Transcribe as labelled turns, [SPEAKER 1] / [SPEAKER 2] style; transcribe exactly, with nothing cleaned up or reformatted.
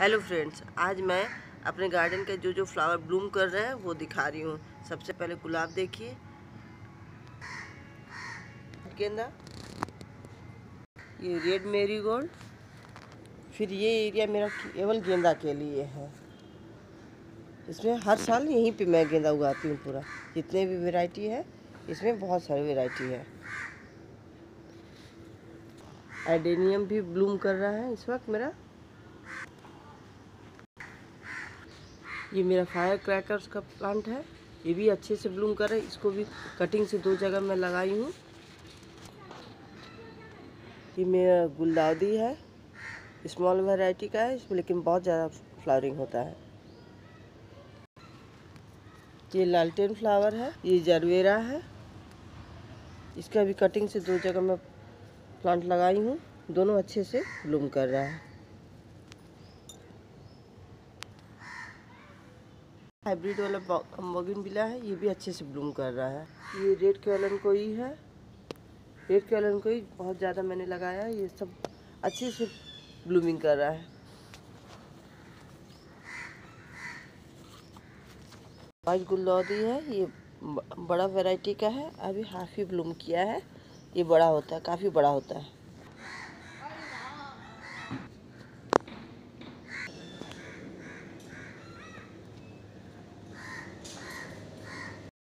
[SPEAKER 1] Hello friends, आज मैं अपने गार्डन के जो जो फ्लावर ब्लूम कर रहे हैं वो दिखा रही हूँ। सबसे पहले गुलाब देखिए, गेंदा, ये रेड मेरीगोल्ड, फिर ये एरिया मेरा केवल गेंदा के लिए है। इसमें हर साल यहीं पे मैं गेंदा उगाती हूँ। पूरा जितने भी वैरायटी है इसमें बहुत सारी वैरायटी है। एडेनियम भी ब्लूम कर रहा है इस वक्त मेरा। ये मेरा फायर क्रैकर्स का प्लांट है, ये भी अच्छे से ब्लूम कर रहा है। इसको भी कटिंग से दो जगह मैं लगाई हूँ। ये मेरा गुलदाउदी है, स्मॉल वैरायटी का है इसमें, लेकिन बहुत ज़्यादा फ्लावरिंग होता है। ये लालटेन फ्लावर है, ये जरवेरा है, इसका भी कटिंग से दो जगह मैं प्लांट लगाई हूँ। दोनों अच्छे से ब्लूम कर रहा है। हाइब्रिड वाला बोगनविला है, ये भी अच्छे से ब्लूम कर रहा है। ये रेड कैलनकोई है, रेड कैलनकोई बहुत ज़्यादा मैंने लगाया है, ये सब अच्छे से ब्लूमिंग कर रहा है। वाइट गुलदाउदी है, ये बड़ा वैरायटी का है, अभी हाफ ही ब्लूम किया है। ये बड़ा होता है, काफ़ी बड़ा होता है।